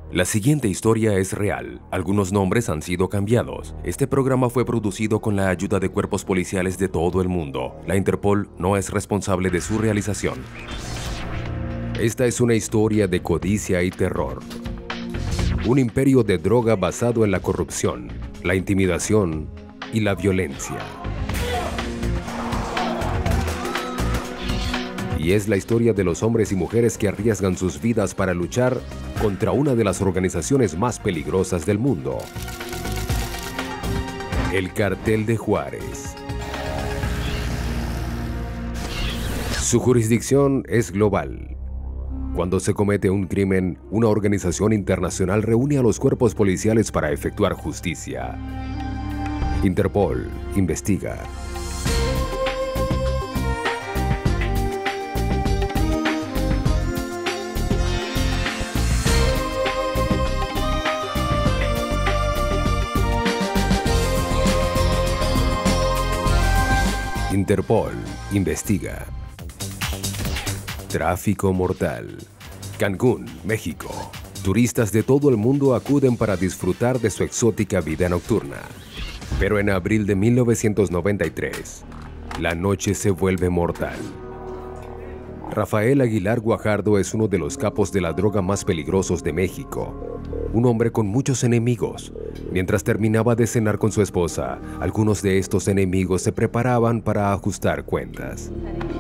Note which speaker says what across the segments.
Speaker 1: La siguiente historia es real. Algunos nombres han sido cambiados. Este programa fue producido con la ayuda de cuerpos policiales de todo el mundo. La Interpol no es responsable de su realización. Esta es una historia de codicia y terror. Un imperio de droga basado en la corrupción, la intimidación y la violencia. Y es la historia de los hombres y mujeres que arriesgan sus vidas para luchar contra una de las organizaciones más peligrosas del mundo. El Cartel de Juárez. Su jurisdicción es global. Cuando se comete un crimen, una organización internacional reúne a los cuerpos policiales para efectuar justicia. Interpol investiga. Interpol investiga. Tráfico mortal. Cancún, México. Turistas de todo el mundo acuden para disfrutar de su exótica vida nocturna. Pero en abril de 1993, la noche se vuelve mortal. Rafael Aguilar Guajardo es uno de los capos de la droga más peligrosos de México. Un hombre con muchos enemigos. Mientras terminaba de cenar con su esposa, algunos de estos enemigos se preparaban para ajustar cuentas.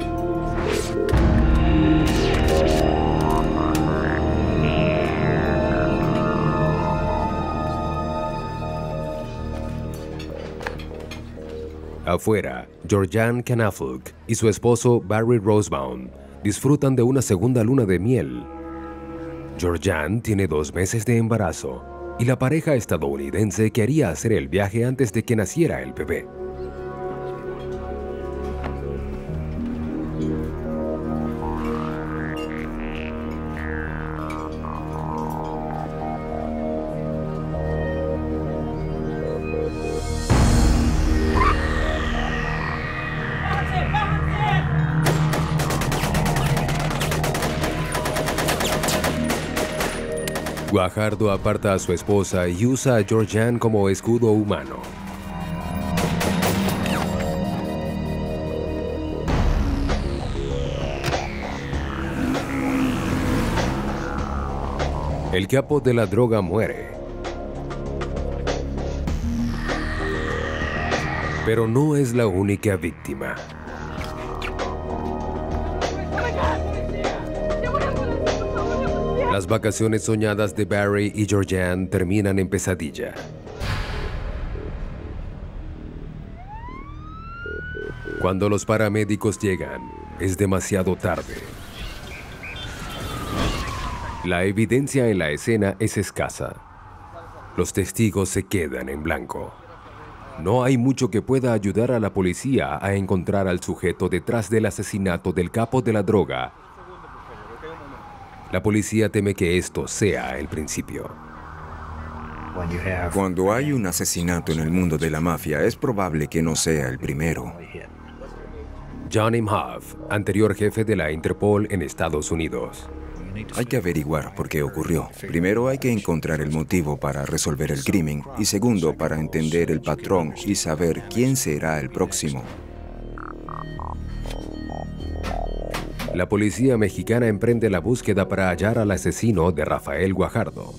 Speaker 1: Afuera, Georgianne Knafelk y su esposo Barry Rosebaum disfrutan de una segunda luna de miel. Georgianne tiene 2 meses de embarazo y la pareja estadounidense quería hacer el viaje antes de que naciera el bebé. Guajardo aparta a su esposa y usa a Georgianne como escudo humano. El capo de la droga muere. Pero no es la única víctima. Las vacaciones soñadas de Barry y Georgianne terminan en pesadilla. Cuando los paramédicos llegan, es demasiado tarde. La evidencia en la escena es escasa. Los testigos se quedan en blanco. No hay mucho que pueda ayudar a la policía a encontrar al sujeto detrás del asesinato del capo de la droga. La policía teme que esto sea el principio.
Speaker 2: Cuando hay un asesinato en el mundo de la mafia, es probable que no sea el primero.
Speaker 1: John Imhoff, anterior jefe de la Interpol en Estados Unidos.
Speaker 2: Hay que averiguar por qué ocurrió. Primero hay que encontrar el motivo para resolver el crimen y segundo para entender el patrón y saber quién será el próximo.
Speaker 1: La policía mexicana emprende la búsqueda para hallar al asesino de Rafael Guajardo.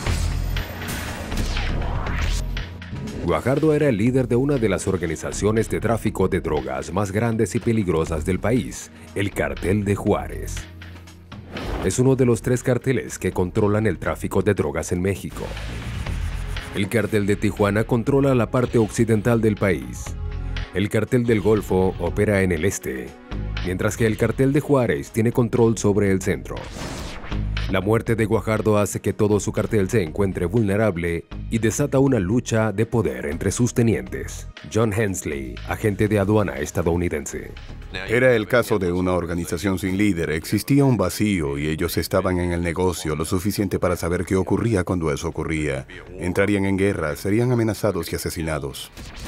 Speaker 1: Guajardo era el líder de una de las organizaciones de tráfico de drogas más grandes y peligrosas del país, el Cartel de Juárez. Es uno de los 3 carteles que controlan el tráfico de drogas en México. El Cartel de Tijuana controla la parte occidental del país. El Cartel del Golfo opera en el este, mientras que el Cartel de Juárez tiene control sobre el centro. La muerte de Guajardo hace que todo su cartel se encuentre vulnerable y desata una lucha de poder entre sus tenientes. John Hensley, agente de aduana estadounidense.
Speaker 3: Era el caso de una organización sin líder. Existía un vacío y ellos estaban en el negocio lo suficiente para saber qué ocurría cuando eso ocurría. Entrarían en guerra, serían amenazados y asesinados.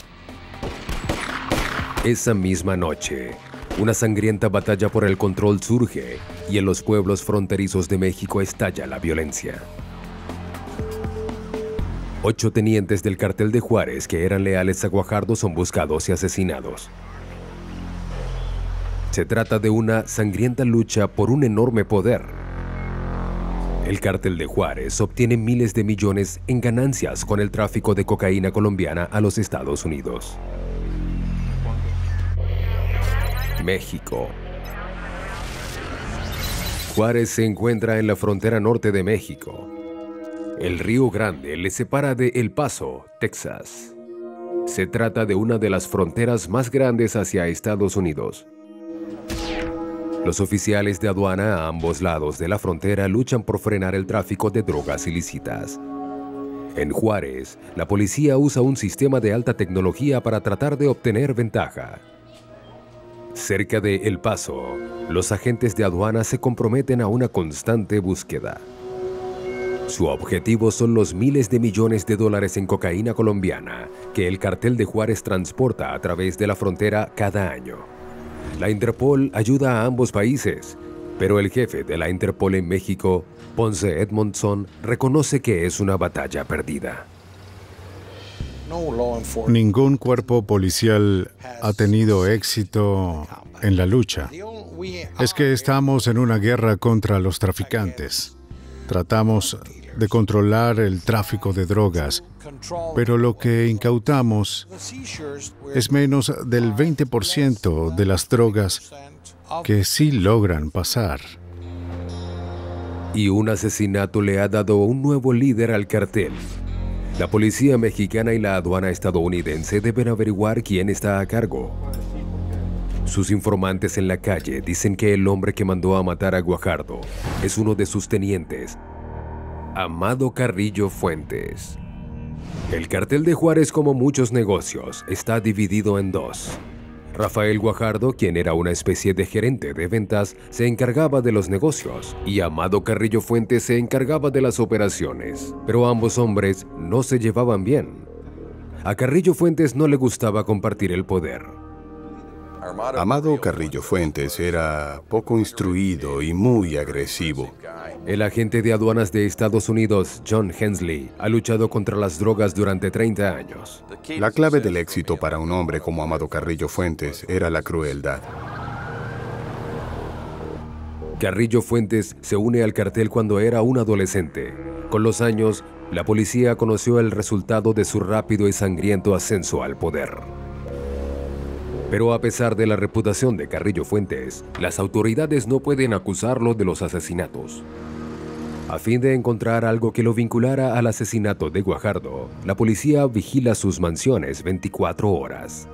Speaker 1: Esa misma noche, una sangrienta batalla por el control surge y en los pueblos fronterizos de México estalla la violencia. 8 tenientes del cartel de Juárez que eran leales a Guajardo son buscados y asesinados. Se trata de una sangrienta lucha por un enorme poder. El cartel de Juárez obtiene miles de millones en ganancias con el tráfico de cocaína colombiana a los Estados Unidos. México. Juárez se encuentra en la frontera norte de México. El Río Grande le separa de El Paso, Texas. Se trata de una de las fronteras más grandes hacia Estados Unidos. Los oficiales de aduana a ambos lados de la frontera luchan por frenar el tráfico de drogas ilícitas. En Juárez, la policía usa un sistema de alta tecnología para tratar de obtener ventaja. Cerca de El Paso, los agentes de aduana se comprometen a una constante búsqueda. Su objetivo son los miles de millones de dólares en cocaína colombiana que el cartel de Juárez transporta a través de la frontera cada año. La Interpol ayuda a ambos países, pero el jefe de la Interpol en México, Ponce Edmondson, reconoce que es una batalla perdida.
Speaker 4: Ningún cuerpo policial ha tenido éxito en la lucha. Es que estamos en una guerra contra los traficantes. Tratamos de controlar el tráfico de drogas, pero lo que incautamos es menos del 20% de las drogas que sí logran pasar.
Speaker 1: Y un asesinato le ha dado un nuevo líder al cartel. La policía mexicana y la aduana estadounidense deben averiguar quién está a cargo. Sus informantes en la calle dicen que el hombre que mandó a matar a Guajardo es uno de sus tenientes, Amado Carrillo Fuentes. El cartel de Juárez, como muchos negocios, está dividido en dos. Rafael Guajardo, quien era una especie de gerente de ventas, se encargaba de los negocios y Amado Carrillo Fuentes se encargaba de las operaciones. Pero ambos hombres no se llevaban bien. A Carrillo Fuentes no le gustaba compartir el poder.
Speaker 3: Amado Carrillo Fuentes era poco instruido y muy agresivo.
Speaker 1: El agente de aduanas de Estados Unidos, John Hensley, ha luchado contra las drogas durante 30 años.
Speaker 3: La clave del éxito para un hombre como Amado Carrillo Fuentes era la crueldad.
Speaker 1: Carrillo Fuentes se une al cartel cuando era un adolescente. Con los años, la policía conoció el resultado de su rápido y sangriento ascenso al poder. Pero a pesar de la reputación de Carrillo Fuentes, las autoridades no pueden acusarlo de los asesinatos. A fin de encontrar algo que lo vinculara al asesinato de Guajardo, la policía vigila sus mansiones 24 horas.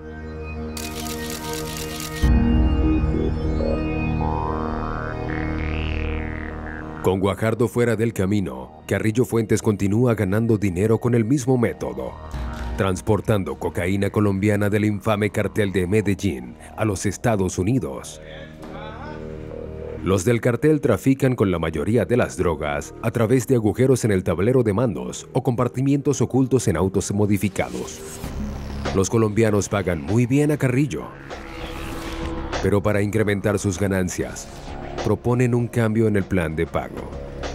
Speaker 1: Con Guajardo fuera del camino, Carrillo Fuentes continúa ganando dinero con el mismo método, transportando cocaína colombiana del infame cartel de Medellín a los Estados Unidos. Los del cartel trafican con la mayoría de las drogas a través de agujeros en el tablero de mandos o compartimientos ocultos en autos modificados. Los colombianos pagan muy bien a Carrillo, pero para incrementar sus ganancias, proponen un cambio en el plan de pago.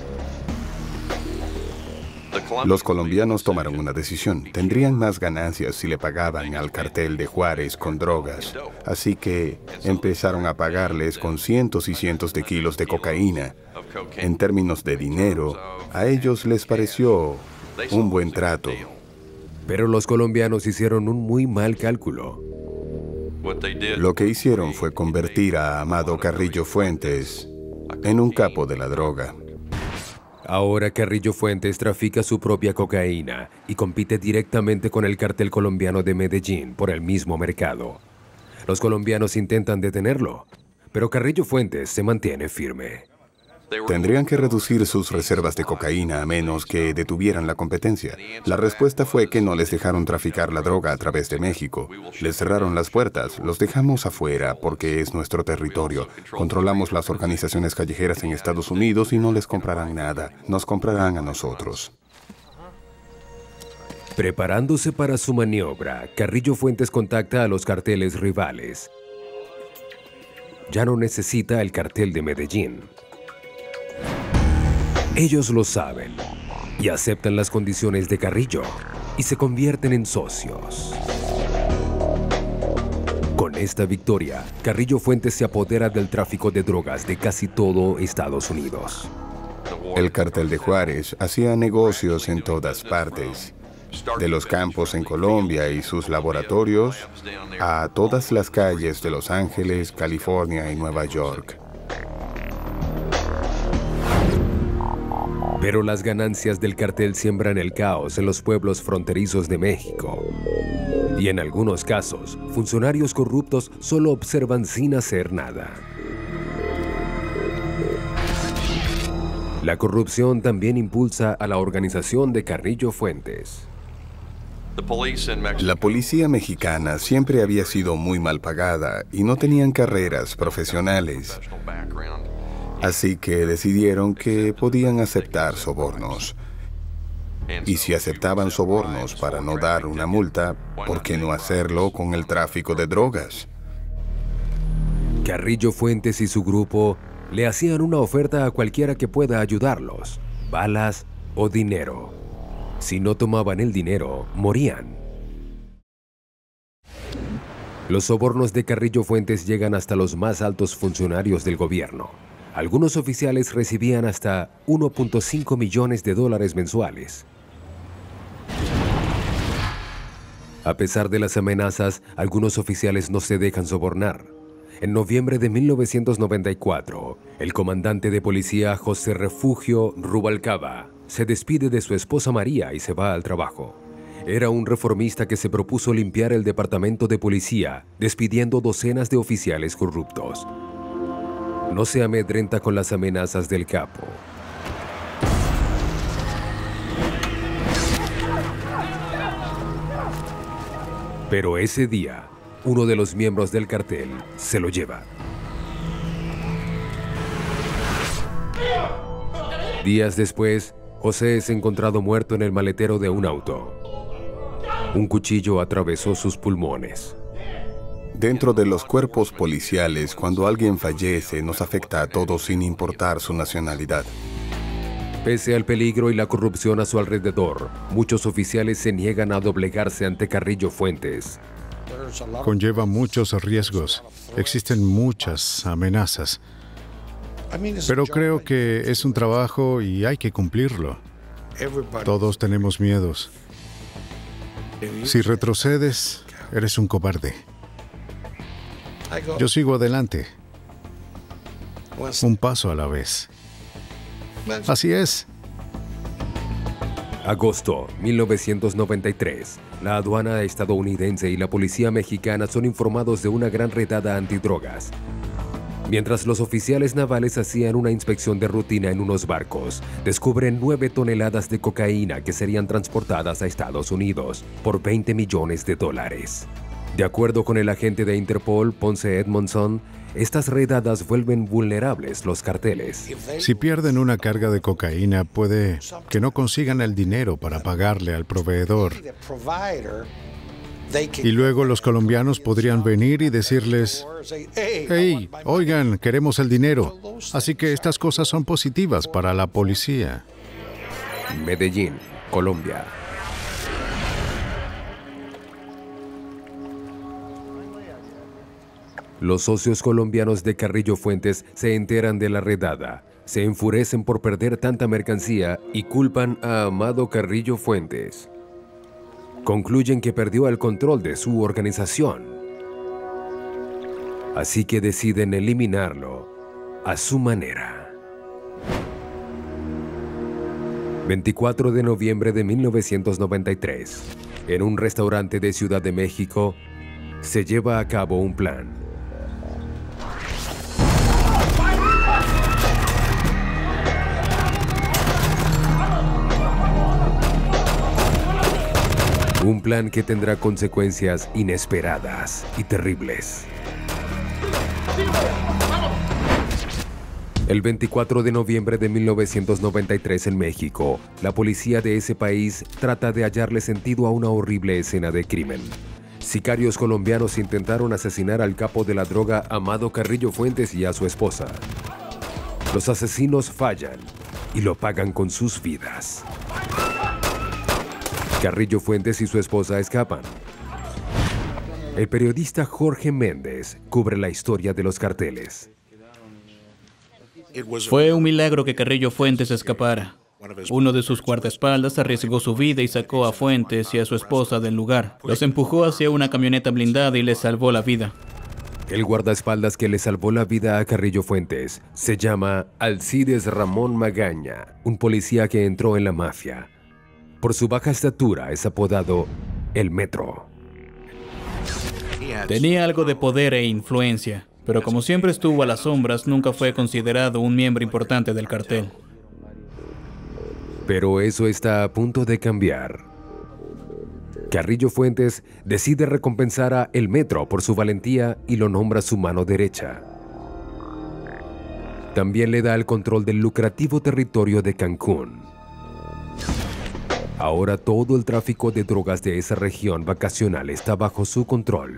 Speaker 3: Los colombianos tomaron una decisión. Tendrían más ganancias si le pagaban al cartel de Juárez con drogas. Así que empezaron a pagarles con cientos y cientos de kilos de cocaína. En términos de dinero, a ellos les pareció un buen trato.
Speaker 1: Pero los colombianos hicieron un muy mal cálculo.
Speaker 3: Lo que hicieron fue convertir a Amado Carrillo Fuentes en un capo de la droga.
Speaker 1: Ahora Carrillo Fuentes trafica su propia cocaína y compite directamente con el cartel colombiano de Medellín por el mismo mercado. Los colombianos intentan detenerlo, pero Carrillo Fuentes se mantiene firme.
Speaker 3: Tendrían que reducir sus reservas de cocaína a menos que detuvieran la competencia. La respuesta fue que no les dejaron traficar la droga a través de México. Les cerraron las puertas, los dejamos afuera porque es nuestro territorio. Controlamos las organizaciones callejeras en Estados Unidos y no les comprarán nada. Nos comprarán a nosotros.
Speaker 1: Preparándose para su maniobra, Carrillo Fuentes contacta a los carteles rivales. Ya no necesita el cartel de Medellín. Ellos lo saben. y aceptan las condiciones de Carrillo y se convierten en socios. Con esta victoria, Carrillo Fuentes se apodera del tráfico de drogas de casi todo Estados Unidos.
Speaker 3: El cartel de Juárez hacía negocios en todas partes, de los campos en Colombia y sus laboratorios a todas las calles de Los Ángeles, California y Nueva York.
Speaker 1: Pero las ganancias del cartel siembran el caos en los pueblos fronterizos de México. Y en algunos casos, funcionarios corruptos solo observan sin hacer nada. La corrupción también impulsa a la organización de Carrillo Fuentes.
Speaker 3: La policía mexicana siempre había sido muy mal pagada y no tenían carreras profesionales. Así que decidieron que podían aceptar sobornos. Y si aceptaban sobornos para no dar una multa, ¿por qué no hacerlo con el tráfico de drogas?
Speaker 1: Carrillo Fuentes y su grupo le hacían una oferta a cualquiera que pueda ayudarlos: balas o dinero. Si no tomaban el dinero, morían. Los sobornos de Carrillo Fuentes llegan hasta los más altos funcionarios del gobierno. Algunos oficiales recibían hasta $1.5 millones mensuales. A pesar de las amenazas, algunos oficiales no se dejan sobornar. En noviembre de 1994, el comandante de policía José Refugio Rubalcaba se despide de su esposa María y se va al trabajo. Era un reformista que se propuso limpiar el departamento de policía, despidiendo docenas de oficiales corruptos. No se amedrenta con las amenazas del capo. Pero ese día, uno de los miembros del cartel se lo lleva. Días después, José es encontrado muerto en el maletero de un auto. Un cuchillo atravesó sus pulmones.
Speaker 3: Dentro de los cuerpos policiales, cuando alguien fallece, nos afecta a todos sin importar su nacionalidad.
Speaker 1: Pese al peligro y la corrupción a su alrededor, muchos oficiales se niegan a doblegarse ante Carrillo Fuentes.
Speaker 4: Conlleva muchos riesgos. Existen muchas amenazas. Pero creo que es un trabajo y hay que cumplirlo. Todos tenemos miedos. Si retrocedes, eres un cobarde. Yo sigo adelante, un paso a la vez. Así es.
Speaker 1: Agosto 1993. La aduana estadounidense y la policía mexicana son informados de una gran redada antidrogas. Mientras los oficiales navales hacían una inspección de rutina en unos barcos, descubren 9 toneladas de cocaína que serían transportadas a Estados Unidos por $20 millones. De acuerdo con el agente de Interpol, Ponce Edmondson, estas redadas vuelven vulnerables los carteles.
Speaker 4: Si pierden una carga de cocaína, puede que no consigan el dinero para pagarle al proveedor. Y luego los colombianos podrían venir y decirles: «Hey, oigan, queremos el dinero». Así que estas cosas son positivas para la policía.
Speaker 1: Medellín, Colombia. Los socios colombianos de Carrillo Fuentes se enteran de la redada, se enfurecen por perder tanta mercancía y culpan a Amado Carrillo Fuentes. Concluyen que perdió el control de su organización. Así que deciden eliminarlo a su manera. 24 de noviembre de 1993, en un restaurante de Ciudad de México, se lleva a cabo un plan. Un plan que tendrá consecuencias inesperadas y terribles. El 24 de noviembre de 1993 en México, la policía de ese país trata de hallarle sentido a una horrible escena de crimen. Sicarios colombianos intentaron asesinar al capo de la droga Amado Carrillo Fuentes y a su esposa. Los asesinos fallan y lo pagan con sus vidas. Carrillo Fuentes y su esposa escapan. El periodista Jorge Méndez cubre la historia de los carteles.
Speaker 5: Fue un milagro que Carrillo Fuentes escapara. Uno de sus guardaespaldas arriesgó su vida y sacó a Fuentes y a su esposa del lugar. Los empujó hacia una camioneta blindada y les salvó la vida.
Speaker 1: El guardaespaldas que le salvó la vida a Carrillo Fuentes se llama Alcides Ramón Magaña, un policía que entró en la mafia. Por su baja estatura es apodado El Metro.
Speaker 5: Tenía algo de poder e influencia, pero como siempre estuvo a las sombras, nunca fue considerado un miembro importante del cartel.
Speaker 1: Pero eso está a punto de cambiar. Carrillo Fuentes decide recompensar a El Metro por su valentía y lo nombra su mano derecha. También le da el control del lucrativo territorio de Cancún. Ahora todo el tráfico de drogas de esa región vacacional está bajo su control.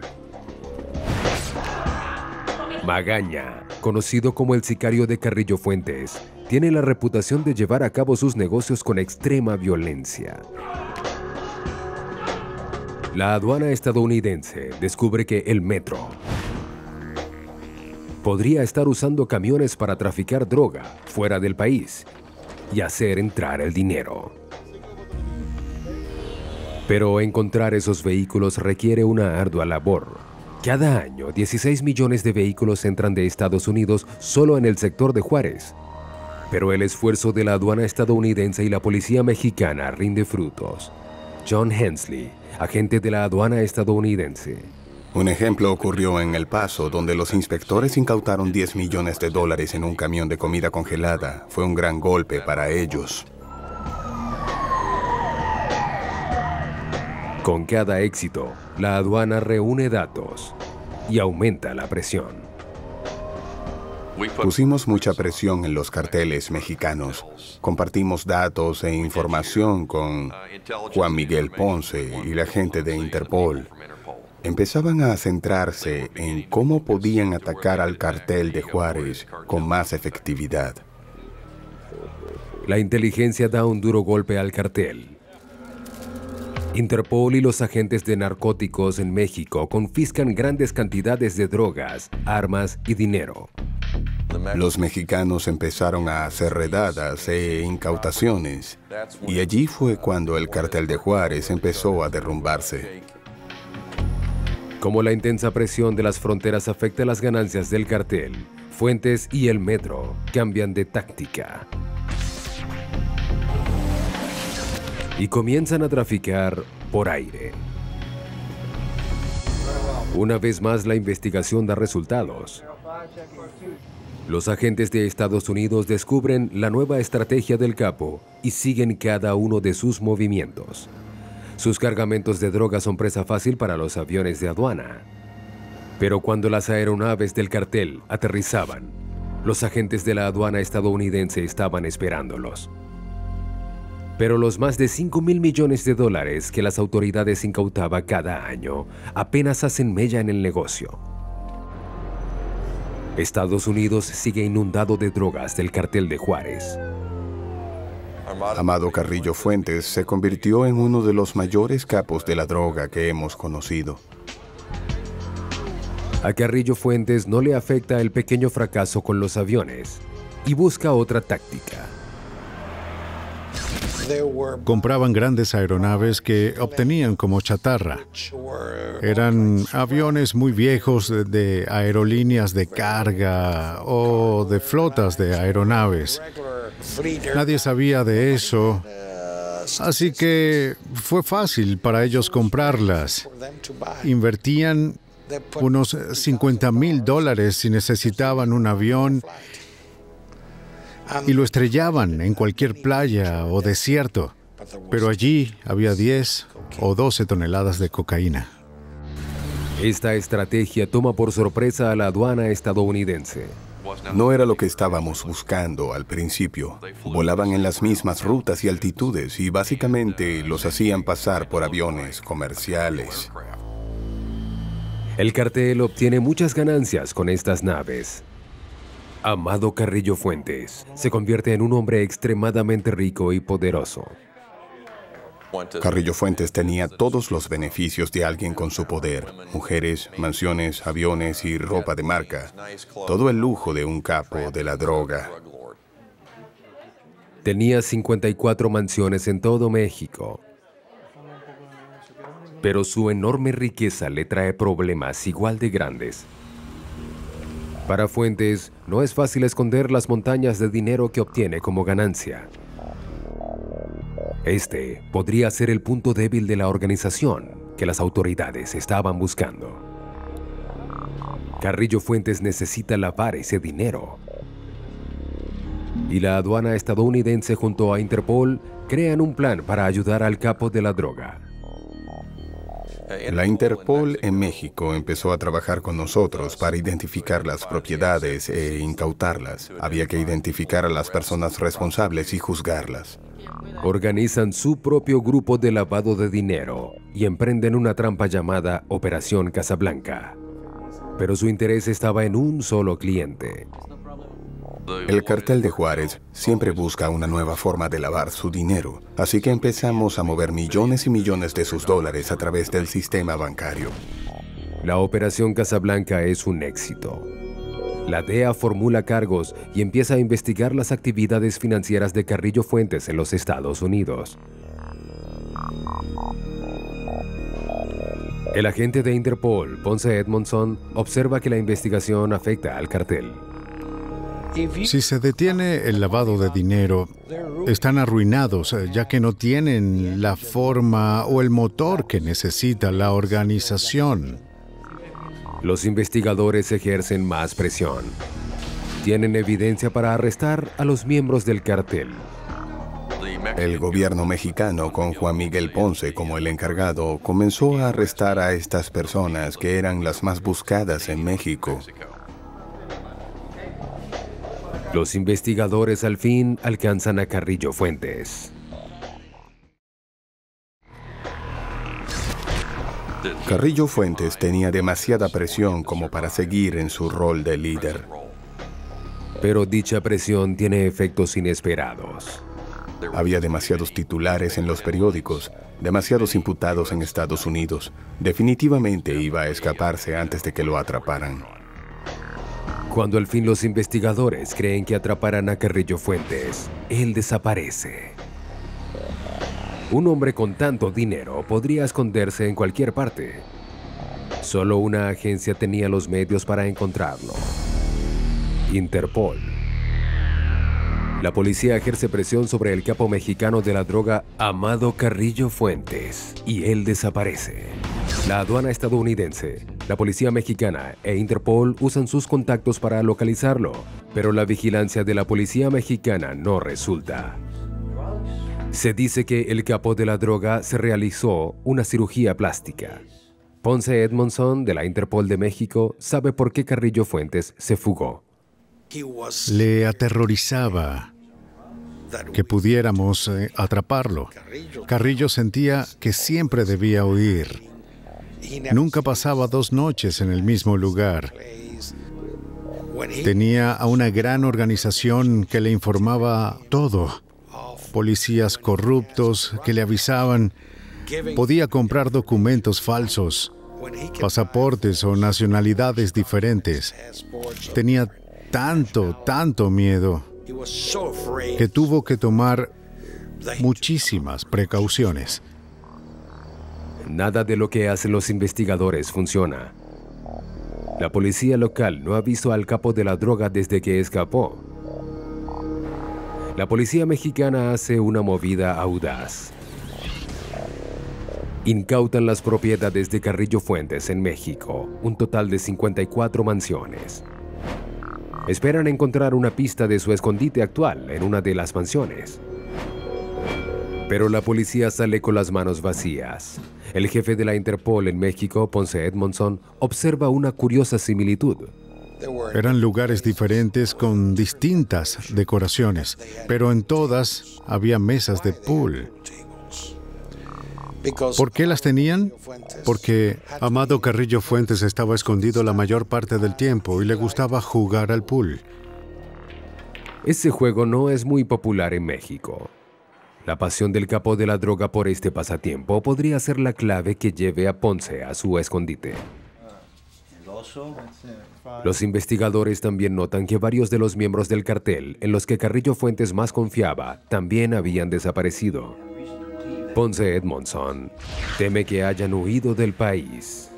Speaker 1: Magaña, conocido como el sicario de Carrillo Fuentes, tiene la reputación de llevar a cabo sus negocios con extrema violencia. La aduana estadounidense descubre que El Metro podría estar usando camiones para traficar droga fuera del país y hacer entrar el dinero. Pero encontrar esos vehículos requiere una ardua labor. Cada año, 16 millones de vehículos entran de Estados Unidos solo en el sector de Juárez. Pero el esfuerzo de la aduana estadounidense y la policía mexicana rinde frutos. John Hensley, agente de la aduana estadounidense.
Speaker 3: Un ejemplo ocurrió en El Paso, donde los inspectores incautaron $10 millones en un camión de comida congelada. Fue un gran golpe para ellos.
Speaker 1: Con cada éxito, la aduana reúne datos y aumenta la presión.
Speaker 3: Pusimos mucha presión en los carteles mexicanos. Compartimos datos e información con Juan Miguel Ponce y la gente de Interpol. Empezaban a centrarse en cómo podían atacar al cartel de Juárez con más efectividad.
Speaker 1: La inteligencia da un duro golpe al cartel. Interpol y los agentes de narcóticos en México confiscan grandes cantidades de drogas, armas y dinero.
Speaker 3: Los mexicanos empezaron a hacer redadas e incautaciones, y allí fue cuando el cartel de Juárez empezó a derrumbarse.
Speaker 1: Como la intensa presión de las fronteras afecta las ganancias del cartel, Fuentes y El Metro cambian de táctica y comienzan a traficar por aire. Una vez más, la investigación da resultados. Los agentes de Estados Unidos descubren la nueva estrategia del capo y siguen cada uno de sus movimientos. Sus cargamentos de droga son presa fácil para los aviones de aduana. Pero cuando las aeronaves del cartel aterrizaban, los agentes de la aduana estadounidense estaban esperándolos. Pero los más de $5.000 millones que las autoridades incautaban cada año apenas hacen mella en el negocio. Estados Unidos sigue inundado de drogas del cartel de Juárez.
Speaker 3: Amado Carrillo Fuentes se convirtió en uno de los mayores capos de la droga que hemos conocido.
Speaker 1: A Carrillo Fuentes no le afecta el pequeño fracaso con los aviones y busca otra táctica.
Speaker 4: Compraban grandes aeronaves que obtenían como chatarra. Eran aviones muy viejos de aerolíneas de carga o de flotas de aeronaves. Nadie sabía de eso, así que fue fácil para ellos comprarlas. Invertían unos $50.000 si necesitaban un avión y lo estrellaban en cualquier playa o desierto. Pero allí había 10 o 12 toneladas de cocaína.
Speaker 1: Esta estrategia toma por sorpresa a la aduana estadounidense.
Speaker 3: No era lo que estábamos buscando al principio. Volaban en las mismas rutas y altitudes y básicamente los hacían pasar por aviones comerciales.
Speaker 1: El cartel obtiene muchas ganancias con estas naves. Amado Carrillo Fuentes se convierte en un hombre extremadamente rico y poderoso.
Speaker 3: Carrillo Fuentes tenía todos los beneficios de alguien con su poder: mujeres, mansiones, aviones y ropa de marca. Todo el lujo de un capo de la droga.
Speaker 1: Tenía 54 mansiones en todo México. Pero su enorme riqueza le trae problemas igual de grandes. Para Fuentes, no es fácil esconder las montañas de dinero que obtiene como ganancia. Este podría ser el punto débil de la organización que las autoridades estaban buscando. Carrillo Fuentes necesita lavar ese dinero. Y la aduana estadounidense junto a Interpol crean un plan para ayudar al capo de la droga.
Speaker 3: La Interpol en México empezó a trabajar con nosotros para identificar las propiedades e incautarlas. Había que identificar a las personas responsables y juzgarlas.
Speaker 1: Organizan su propio grupo de lavado de dinero y emprenden una trampa llamada Operación Casablanca. Pero su interés estaba en un solo cliente.
Speaker 3: El cartel de Juárez siempre busca una nueva forma de lavar su dinero, así que empezamos a mover millones y millones de sus dólares a través del sistema bancario.
Speaker 1: La Operación Casablanca es un éxito. La DEA formula cargos y empieza a investigar las actividades financieras de Carrillo Fuentes en los Estados Unidos. El agente de Interpol, Ponce Edmondson, observa que la investigación afecta al cartel.
Speaker 4: Si se detiene el lavado de dinero, están arruinados, ya que no tienen la forma o el motor que necesita la organización.
Speaker 1: Los investigadores ejercen más presión. Tienen evidencia para arrestar a los miembros del cartel.
Speaker 3: El gobierno mexicano, con Juan Miguel Ponce como el encargado, comenzó a arrestar a estas personas que eran las más buscadas en México.
Speaker 1: Los investigadores al fin alcanzan a Carrillo Fuentes.
Speaker 3: Carrillo Fuentes tenía demasiada presión como para seguir en su rol de líder.
Speaker 1: Pero dicha presión tiene efectos inesperados.
Speaker 3: Había demasiados titulares en los periódicos, demasiados imputados en Estados Unidos. Definitivamente iba a escaparse antes de que lo atraparan.
Speaker 1: Cuando al fin los investigadores creen que atraparán a Carrillo Fuentes, él desaparece. Un hombre con tanto dinero podría esconderse en cualquier parte. Solo una agencia tenía los medios para encontrarlo: Interpol. La policía ejerce presión sobre el capo mexicano de la droga, Amado Carrillo Fuentes, y él desaparece. La aduana estadounidense, la policía mexicana e Interpol usan sus contactos para localizarlo, pero la vigilancia de la policía mexicana no resulta. Se dice que el capo de la droga se realizó una cirugía plástica. Ponce Edmondson, de la Interpol de México, sabe por qué Carrillo Fuentes se fugó.
Speaker 4: Le aterrorizaba que pudiéramos atraparlo. Carrillo sentía que siempre debía huir. Nunca pasaba 2 noches en el mismo lugar. Tenía a una gran organización que le informaba todo. Policías corruptos que le avisaban. Podía comprar documentos falsos, pasaportes o nacionalidades diferentes. Tenía tanto miedo que tuvo que tomar muchísimas precauciones.
Speaker 1: Nada de lo que hacen los investigadores funciona. La policía local no ha visto al capo de la droga desde que escapó. La policía mexicana hace una movida audaz. Incautan las propiedades de Carrillo Fuentes en México, un total de 54 mansiones. Esperan encontrar una pista de su escondite actual en una de las mansiones. Pero la policía sale con las manos vacías. El jefe de la Interpol en México, Ponce Edmondson, observa una curiosa similitud.
Speaker 4: Eran lugares diferentes con distintas decoraciones, pero en todas había mesas de pool. ¿Por qué las tenían? Porque Amado Carrillo Fuentes estaba escondido la mayor parte del tiempo y le gustaba jugar al pool.
Speaker 1: Ese juego no es muy popular en México. La pasión del capo de la droga por este pasatiempo podría ser la clave que lleve a Ponce a su escondite. Los investigadores también notan que varios de los miembros del cartel, en los que Carrillo Fuentes más confiaba, también habían desaparecido. Ponce Edmondson teme que hayan huido del país.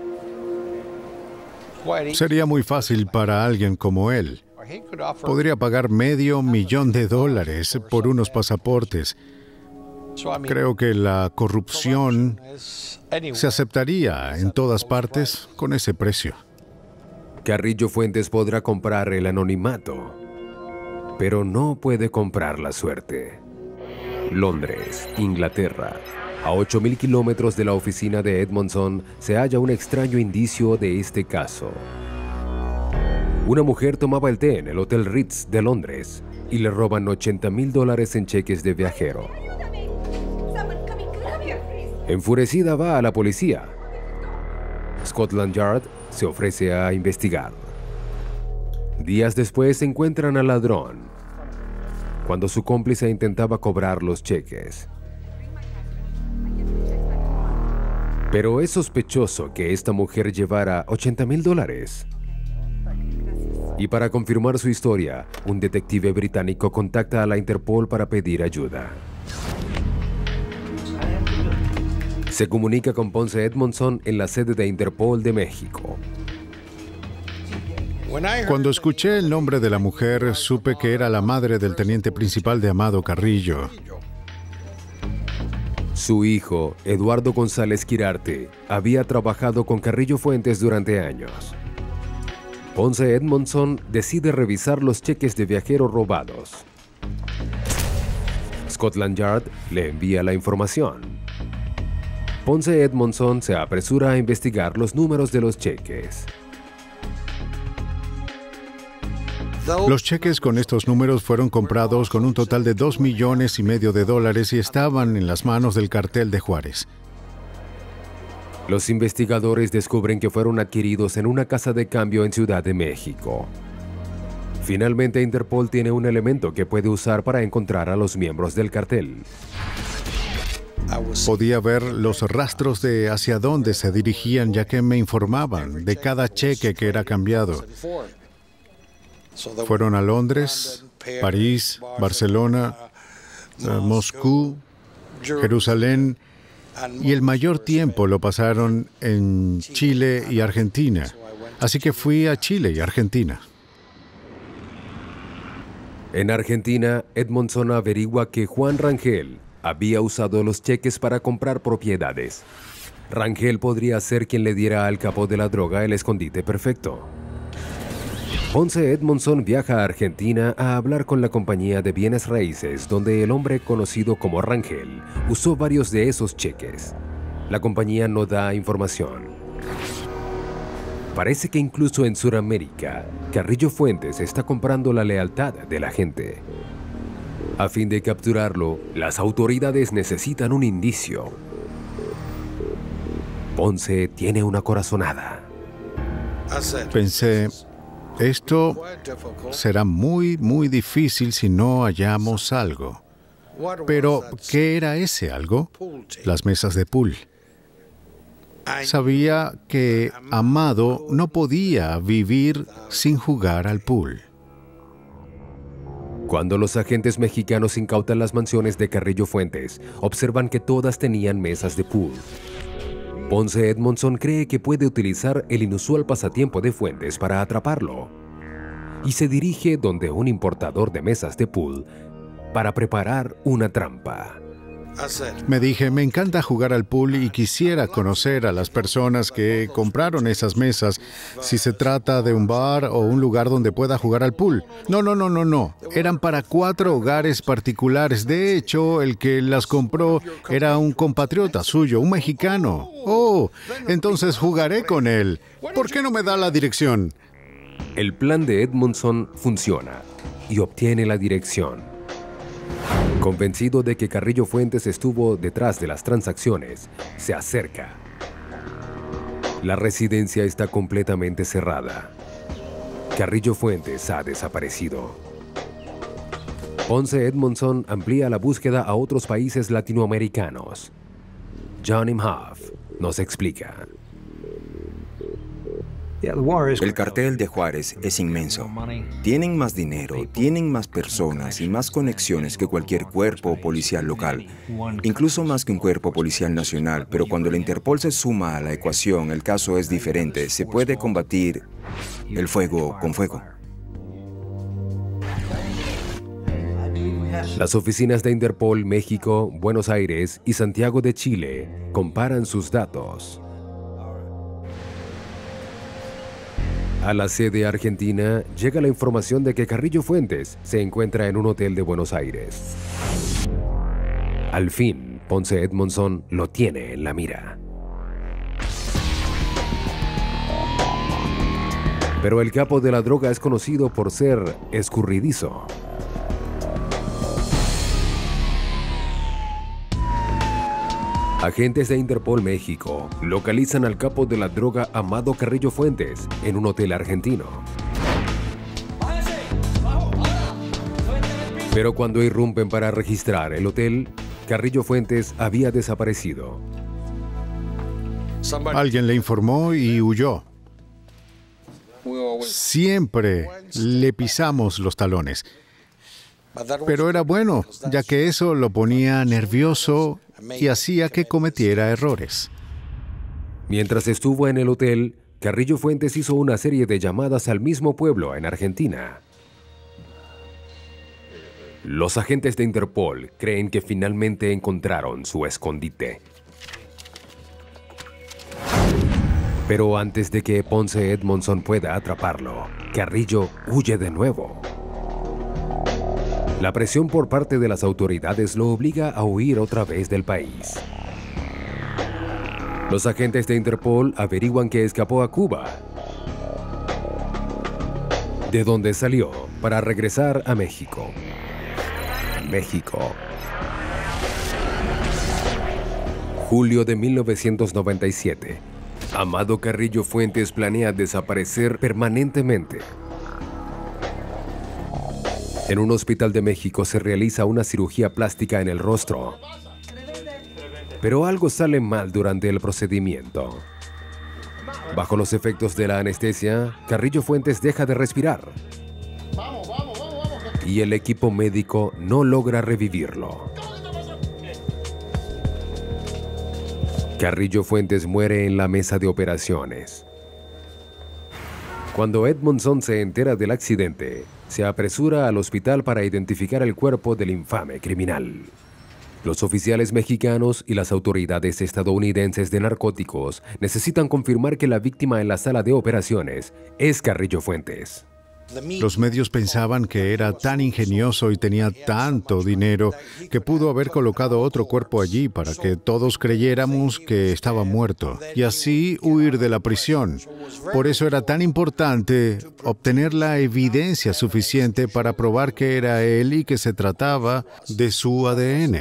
Speaker 4: Sería muy fácil para alguien como él. Podría pagar $500,000 por unos pasaportes. Creo que la corrupción se aceptaría en todas partes con ese precio.
Speaker 1: Carrillo Fuentes podrá comprar el anonimato, pero no puede comprar la suerte. Londres, Inglaterra. A 8.000 kilómetros de la oficina de Edmondson se halla un extraño indicio de este caso. Una mujer tomaba el té en el Hotel Ritz de Londres y le roban $80,000 en cheques de viajero. Enfurecida va a la policía. Scotland Yard se ofrece a investigar. Días después encuentran al ladrón, cuando su cómplice intentaba cobrar los cheques. Pero es sospechoso que esta mujer llevara $80,000. Y para confirmar su historia, un detective británico contacta a la Interpol para pedir ayuda. Se comunica con Ponce Edmondson en la sede de Interpol de México.
Speaker 4: Cuando escuché el nombre de la mujer, supe que era la madre del teniente principal de Amado Carrillo.
Speaker 1: Su hijo, Eduardo González Quirarte, había trabajado con Carrillo Fuentes durante años. Ponce Edmondson decide revisar los cheques de viajero robados. Scotland Yard le envía la información. Ponce Edmondson se apresura a investigar los números de los cheques.
Speaker 4: Los cheques con estos números fueron comprados con un total de $2,5 millones y estaban en las manos del cartel de Juárez.
Speaker 1: Los investigadores descubren que fueron adquiridos en una casa de cambio en Ciudad de México. Finalmente, Interpol tiene un elemento que puede usar para encontrar a los miembros del cartel.
Speaker 4: Podía ver los rastros de hacia dónde se dirigían, ya que me informaban de cada cheque que era cambiado. Fueron a Londres, París, Barcelona, Moscú, Jerusalén, y el mayor tiempo lo pasaron en Chile y Argentina. Así que fui a Chile y Argentina.
Speaker 1: En Argentina, Edmondson averigua que Juan Rangel había usado los cheques para comprar propiedades. Rangel podría ser quien le diera al capo de la droga el escondite perfecto. Ponce Edmondson viaja a Argentina a hablar con la compañía de bienes raíces, donde el hombre conocido como Rangel usó varios de esos cheques. La compañía no da información. Parece que incluso en Sudamérica, Carrillo Fuentes está comprando la lealtad de la gente. A fin de capturarlo, las autoridades necesitan un indicio. Ponce tiene una corazonada.
Speaker 4: Pensé, esto será muy difícil si no hallamos algo. Pero, ¿qué era ese algo? Las mesas de pool. Sabía que Amado no podía vivir sin jugar al pool.
Speaker 1: Cuando los agentes mexicanos incautan las mansiones de Carrillo Fuentes, observan que todas tenían mesas de pool. Ponce Edmondson cree que puede utilizar el inusual pasatiempo de Fuentes para atraparlo, y se dirige donde un importador de mesas de pool para preparar una trampa.
Speaker 4: Me dije, me encanta jugar al pool y quisiera conocer a las personas que compraron esas mesas, si se trata de un bar o un lugar donde pueda jugar al pool. No. Eran para 4 hogares particulares. De hecho, el que las compró era un compatriota suyo, un mexicano. Oh, entonces jugaré con él. ¿Por qué no me da la dirección?
Speaker 1: El plan de Edmondson funciona y obtiene la dirección. Convencido de que Carrillo Fuentes estuvo detrás de las transacciones, se acerca. La residencia está completamente cerrada. Carrillo Fuentes ha desaparecido. Ponce Edmondson amplía la búsqueda a otros países latinoamericanos. John Imhoff nos explica.
Speaker 2: El cartel de Juárez es inmenso. Tienen más dinero, tienen más personas y más conexiones que cualquier cuerpo policial local, incluso más que un cuerpo policial nacional, pero cuando la Interpol se suma a la ecuación, el caso es diferente. Se puede combatir el fuego con fuego.
Speaker 1: Las oficinas de Interpol México, Buenos Aires y Santiago de Chile comparan sus datos. A la sede argentina llega la información de que Carrillo Fuentes se encuentra en un hotel de Buenos Aires. Al fin, Ponce Edmondson lo tiene en la mira. Pero el capo de la droga es conocido por ser escurridizo. Agentes de Interpol México localizan al capo de la droga Amado Carrillo Fuentes en un hotel argentino. Pero cuando irrumpen para registrar el hotel, Carrillo Fuentes había desaparecido.
Speaker 4: Alguien le informó y huyó. Siempre le pisamos los talones. Pero era bueno, ya que eso lo ponía nervioso y hacía que cometiera errores.
Speaker 1: Mientras estuvo en el hotel, Carrillo Fuentes hizo una serie de llamadas al mismo pueblo en Argentina. Los agentes de Interpol creen que finalmente encontraron su escondite. Pero antes de que Ponce Edmondson pueda atraparlo, Carrillo huye de nuevo. La presión por parte de las autoridades lo obliga a huir otra vez del país. Los agentes de Interpol averiguan que escapó a Cuba, de donde salió para regresar a México. Julio de 1997. Amado Carrillo Fuentes planea desaparecer permanentemente. En un hospital de México se realiza una cirugía plástica en el rostro. Pero algo sale mal durante el procedimiento. Bajo los efectos de la anestesia, Carrillo Fuentes deja de respirar. Y el equipo médico no logra revivirlo. Carrillo Fuentes muere en la mesa de operaciones. Cuando Edmondson se entera del accidente, se apresura al hospital para identificar el cuerpo del infame criminal. Los oficiales mexicanos y las autoridades estadounidenses de narcóticos necesitan confirmar que la víctima en la sala de operaciones es Carrillo Fuentes.
Speaker 4: Los medios pensaban que era tan ingenioso y tenía tanto dinero que pudo haber colocado otro cuerpo allí para que todos creyéramos que estaba muerto y así huir de la prisión. Por eso era tan importante obtener la evidencia suficiente para probar que era él y que se trataba de su ADN.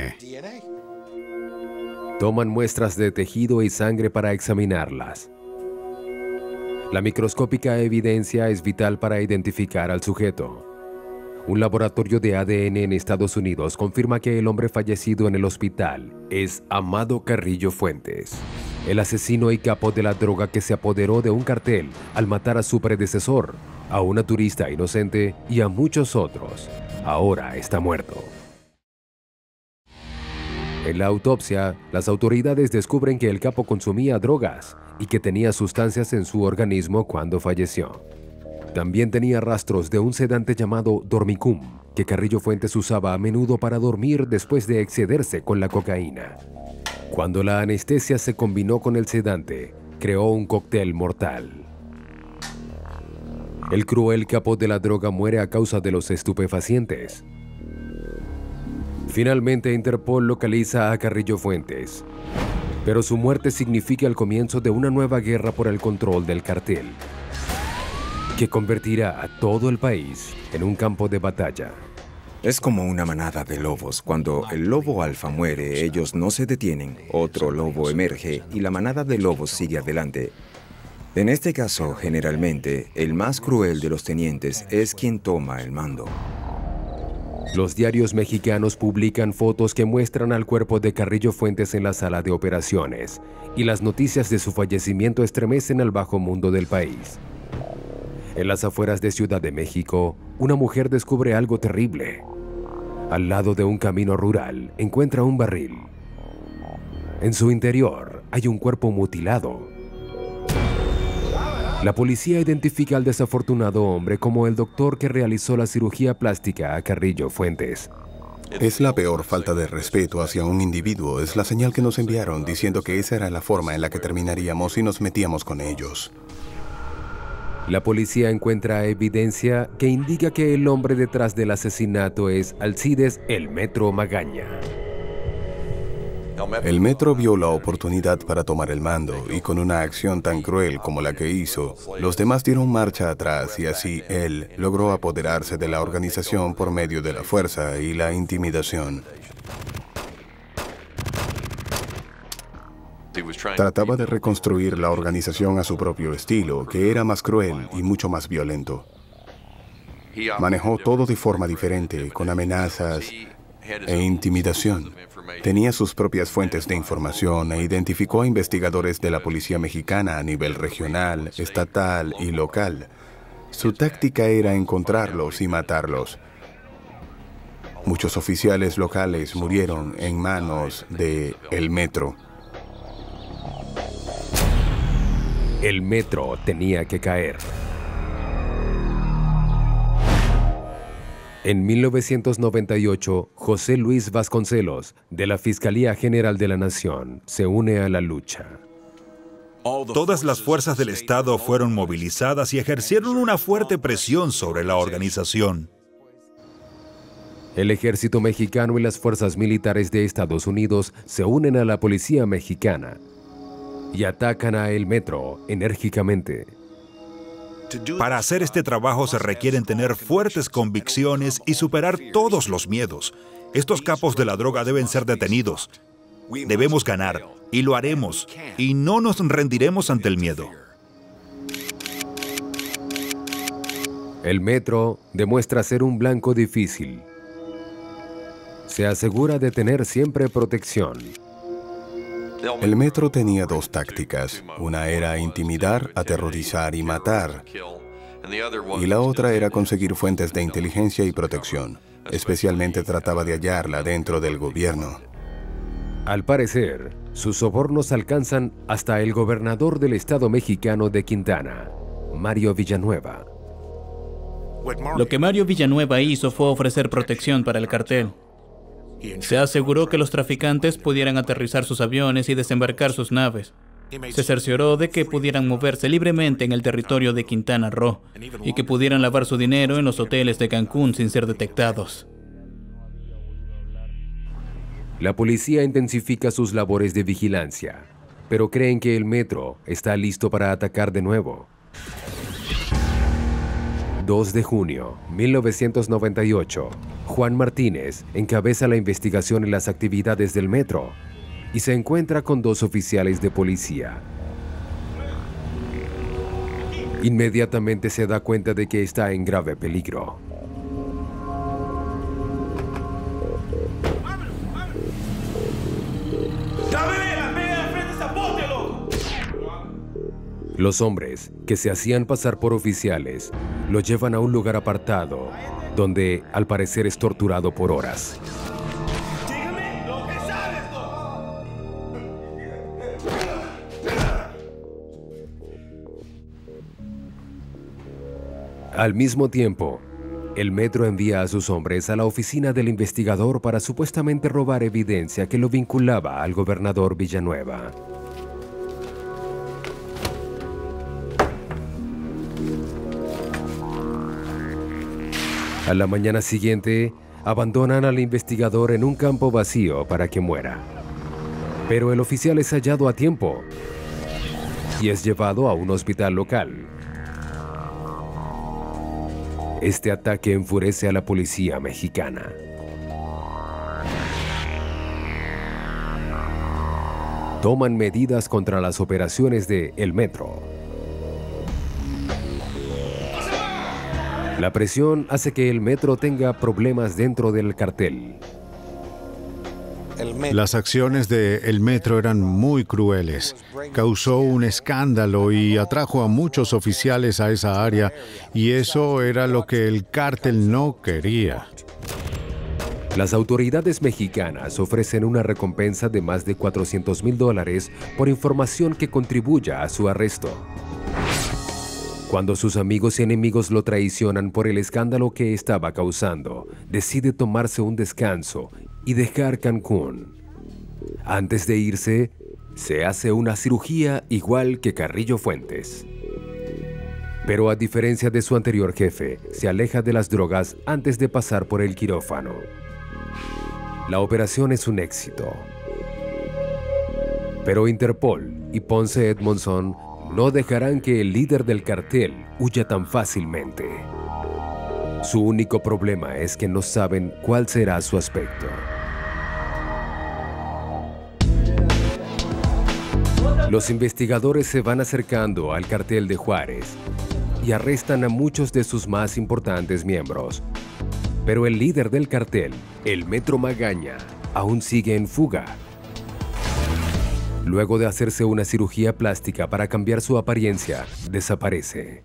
Speaker 1: Toman muestras de tejido y sangre para examinarlas. La microscópica evidencia es vital para identificar al sujeto. Un laboratorio de ADN en Estados Unidos confirma que el hombre fallecido en el hospital es Amado Carrillo Fuentes, el asesino y capo de la droga que se apoderó de un cartel al matar a su predecesor, a una turista inocente y a muchos otros. Ahora está muerto. En la autopsia, las autoridades descubren que el capo consumía drogas y que tenía sustancias en su organismo cuando falleció. También tenía rastros de un sedante llamado Dormicum, que Carrillo Fuentes usaba a menudo para dormir después de excederse con la cocaína. Cuando la anestesia se combinó con el sedante, creó un cóctel mortal. El cruel capo de la droga muere a causa de los estupefacientes. Finalmente, Interpol localiza a Carrillo Fuentes, pero su muerte significa el comienzo de una nueva guerra por el control del cartel, que convertirá a todo el país en un campo de batalla.
Speaker 2: Es como una manada de lobos. Cuando el lobo alfa muere, ellos no se detienen. Otro lobo emerge y la manada de lobos sigue adelante. En este caso, generalmente, el más cruel de los tenientes es quien toma el mando.
Speaker 1: Los diarios mexicanos publican fotos que muestran al cuerpo de Carrillo Fuentes en la sala de operaciones, y las noticias de su fallecimiento estremecen al bajo mundo del país. En las afueras de Ciudad de México, una mujer descubre algo terrible. Al lado de un camino rural encuentra un barril. En su interior hay un cuerpo mutilado. La policía identifica al desafortunado hombre como el doctor que realizó la cirugía plástica a Carrillo Fuentes.
Speaker 3: Es la peor falta de respeto hacia un individuo. Es la señal que nos enviaron diciendo que esa era la forma en la que terminaríamos si nos metíamos con ellos.
Speaker 1: La policía encuentra evidencia que indica que el hombre detrás del asesinato es Alcides El Metro Magaña.
Speaker 3: El Metro vio la oportunidad para tomar el mando y con una acción tan cruel como la que hizo, los demás dieron marcha atrás y así él logró apoderarse de la organización por medio de la fuerza y la intimidación. Trataba de reconstruir la organización a su propio estilo, que era más cruel y mucho más violento. Manejó todo de forma diferente, con amenazas e intimidación. Tenía sus propias fuentes de información e identificó a investigadores de la policía mexicana a nivel regional, estatal y local. Su táctica era encontrarlos y matarlos. Muchos oficiales locales murieron en manos de El Metro.
Speaker 1: El Metro tenía que caer. En 1998, José Luis Vasconcelos, de la Fiscalía General de la Nación, se une a la lucha.
Speaker 6: Todas las fuerzas del Estado fueron movilizadas y ejercieron una fuerte presión sobre la organización.
Speaker 1: El ejército mexicano y las fuerzas militares de Estados Unidos se unen a la policía mexicana y atacan a El Metro enérgicamente.
Speaker 6: Para hacer este trabajo se requieren tener fuertes convicciones y superar todos los miedos. Estos capos de la droga deben ser detenidos. Debemos ganar, y lo haremos, y no nos rendiremos ante el miedo.
Speaker 1: El Metro demuestra ser un blanco difícil. Se asegura de tener siempre protección.
Speaker 3: El Metro tenía dos tácticas. Una era intimidar, aterrorizar y matar. Y la otra era conseguir fuentes de inteligencia y protección. Especialmente trataba de hallarla dentro del gobierno.
Speaker 1: Al parecer, sus sobornos alcanzan hasta el gobernador del estado mexicano de Quintana, Mario Villanueva.
Speaker 5: Lo que Mario Villanueva hizo fue ofrecer protección para el cartel. Se aseguró que los traficantes pudieran aterrizar sus aviones y desembarcar sus naves. Se cercioró de que pudieran moverse libremente en el territorio de Quintana Roo y que pudieran lavar su dinero en los hoteles de Cancún sin ser detectados.
Speaker 1: La policía intensifica sus labores de vigilancia, pero creen que el Metro está listo para atacar de nuevo. 2 de junio, 1998, Juan Martínez encabeza la investigación en las actividades del Metro y se encuentra con 2 oficiales de policía. Inmediatamente se da cuenta de que está en grave peligro. Los hombres, que se hacían pasar por oficiales, lo llevan a un lugar apartado, donde al parecer es torturado por horas. Al mismo tiempo, el Metro envía a sus hombres a la oficina del investigador para supuestamente robar evidencia que lo vinculaba al gobernador Villanueva. A la mañana siguiente, abandonan al investigador en un campo vacío para que muera. Pero el oficial es hallado a tiempo y es llevado a un hospital local. Este ataque enfurece a la policía mexicana. Toman medidas contra las operaciones de El Metro. La presión hace que el metro tenga problemas dentro del cartel.
Speaker 4: Las acciones de El Metro eran muy crueles. Causó un escándalo y atrajo a muchos oficiales a esa área, y eso era lo que el cártel no quería.
Speaker 1: Las autoridades mexicanas ofrecen una recompensa de más de $400,000 por información que contribuya a su arresto. Cuando sus amigos y enemigos lo traicionan por el escándalo que estaba causando, decide tomarse un descanso y dejar Cancún. Antes de irse, se hace una cirugía igual que Carrillo Fuentes. Pero a diferencia de su anterior jefe, se aleja de las drogas antes de pasar por el quirófano. La operación es un éxito. Pero Interpol y Ponce Edmondson no dejarán que el líder del cartel huya tan fácilmente. Su único problema es que no saben cuál será su aspecto. Los investigadores se van acercando al cartel de Juárez y arrestan a muchos de sus más importantes miembros. Pero el líder del cartel, el Metro Magaña, aún sigue en fuga. Luego de hacerse una cirugía plástica para cambiar su apariencia, desaparece.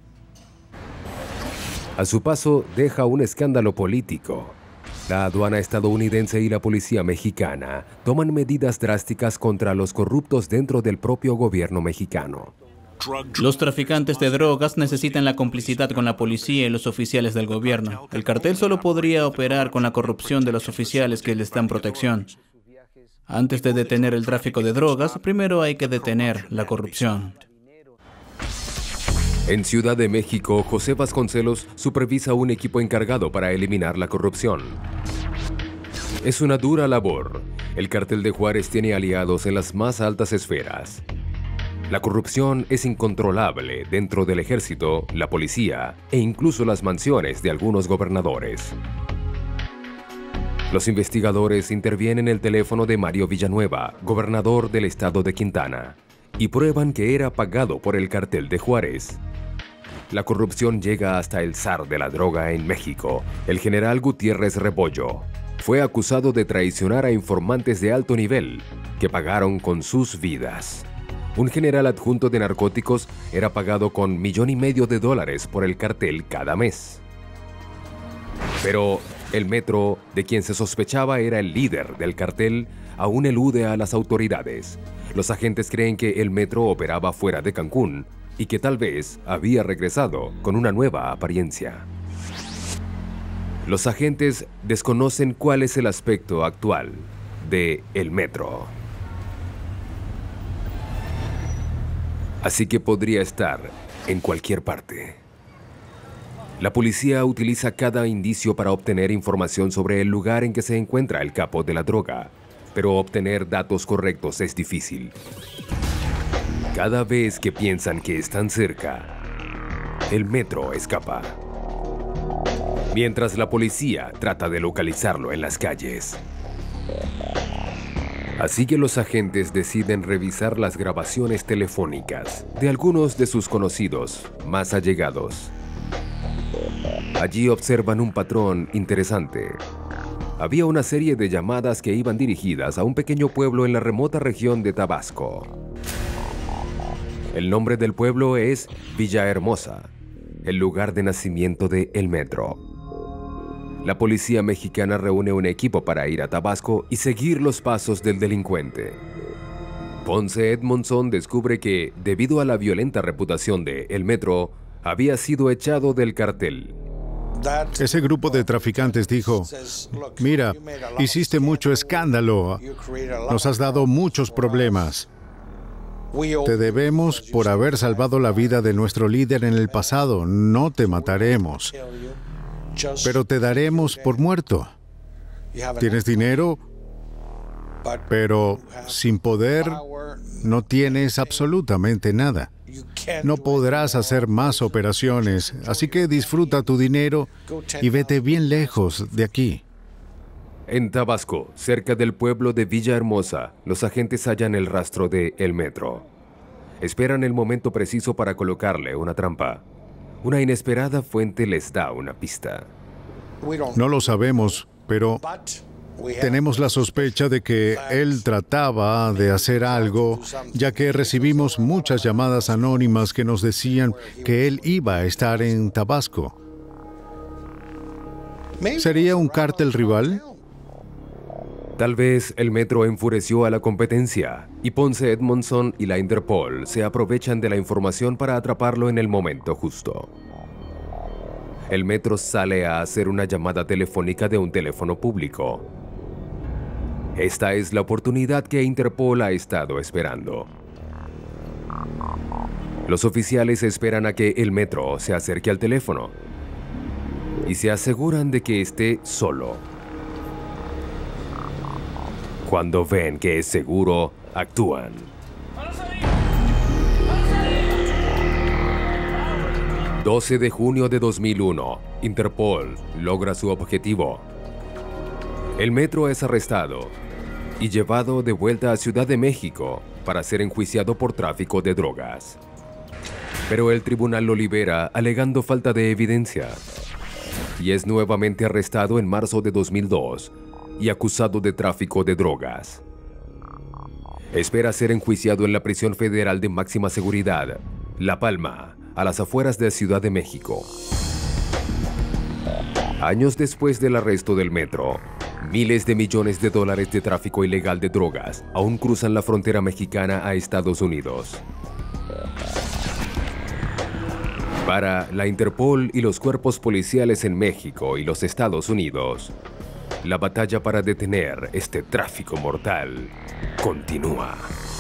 Speaker 1: A su paso, deja un escándalo político. La aduana estadounidense y la policía mexicana toman medidas drásticas contra los corruptos dentro del propio gobierno mexicano.
Speaker 5: Los traficantes de drogas necesitan la complicidad con la policía y los oficiales del gobierno. El cartel solo podría operar con la corrupción de los oficiales que les dan protección. Antes de detener el tráfico de drogas, primero hay que detener la corrupción.
Speaker 1: En Ciudad de México, José Vasconcelos supervisa un equipo encargado para eliminar la corrupción. Es una dura labor. El cartel de Juárez tiene aliados en las más altas esferas. La corrupción es incontrolable dentro del ejército, la policía e incluso las mansiones de algunos gobernadores. Los investigadores intervienen en el teléfono de Mario Villanueva, gobernador del estado de Quintana, y prueban que era pagado por el cartel de Juárez. La corrupción llega hasta el zar de la droga en México, el general Gutiérrez Rebollo. Fue acusado de traicionar a informantes de alto nivel, que pagaron con sus vidas. Un general adjunto de narcóticos era pagado con $1,5 millones por el cartel cada mes. Pero el Metro, de quien se sospechaba era el líder del cartel, aún elude a las autoridades. Los agentes creen que el Metro operaba fuera de Cancún y que tal vez había regresado con una nueva apariencia. Los agentes desconocen cuál es el aspecto actual de el Metro. Así que podría estar en cualquier parte. La policía utiliza cada indicio para obtener información sobre el lugar en que se encuentra el capo de la droga, pero obtener datos correctos es difícil. Cada vez que piensan que están cerca, el Metro escapa. Mientras la policía trata de localizarlo en las calles. Así que los agentes deciden revisar las grabaciones telefónicas de algunos de sus conocidos más allegados. Allí observan un patrón interesante. Había una serie de llamadas que iban dirigidas a un pequeño pueblo en la remota región de Tabasco. El nombre del pueblo es Villahermosa, el lugar de nacimiento de El Metro. La policía mexicana reúne un equipo para ir a Tabasco y seguir los pasos del delincuente. Ponce Edmondson descubre que, debido a la violenta reputación de El Metro, había sido echado del cartel.
Speaker 4: Ese grupo de traficantes dijo: mira, hiciste mucho escándalo, nos has dado muchos problemas. Te debemos por haber salvado la vida de nuestro líder en el pasado, no te mataremos, pero te daremos por muerto. Tienes dinero, pero sin poder no tienes absolutamente nada. No podrás hacer más operaciones, así que disfruta tu dinero y vete bien lejos de aquí.
Speaker 1: En Tabasco, cerca del pueblo de Villahermosa, los agentes hallan el rastro de El Metro. Esperan el momento preciso para colocarle una trampa. Una inesperada fuente les da una pista.
Speaker 4: No lo sabemos, pero tenemos la sospecha de que él trataba de hacer algo, ya que recibimos muchas llamadas anónimas que nos decían que él iba a estar en Tabasco. ¿Sería un cártel rival?
Speaker 1: Tal vez el metro enfureció a la competencia y Ponce Edmondson y la Interpol se aprovechan de la información para atraparlo en el momento justo. El metro sale a hacer una llamada telefónica de un teléfono público. Esta es la oportunidad que Interpol ha estado esperando. Los oficiales esperan a que el metro se acerque al teléfono y se aseguran de que esté solo. Cuando ven que es seguro, actúan. El 12 de junio de 2001, Interpol logra su objetivo. El metro es arrestado y llevado de vuelta a Ciudad de México para ser enjuiciado por tráfico de drogas. Pero el tribunal lo libera alegando falta de evidencia y es nuevamente arrestado en marzo de 2002 y acusado de tráfico de drogas. Espera ser enjuiciado en la prisión federal de máxima seguridad, La Palma, a las afueras de Ciudad de México. Años después del arresto del metro, miles de millones de dólares de tráfico ilegal de drogas aún cruzan la frontera mexicana a Estados Unidos. Para la Interpol y los cuerpos policiales en México y los Estados Unidos, la batalla para detener este tráfico mortal continúa.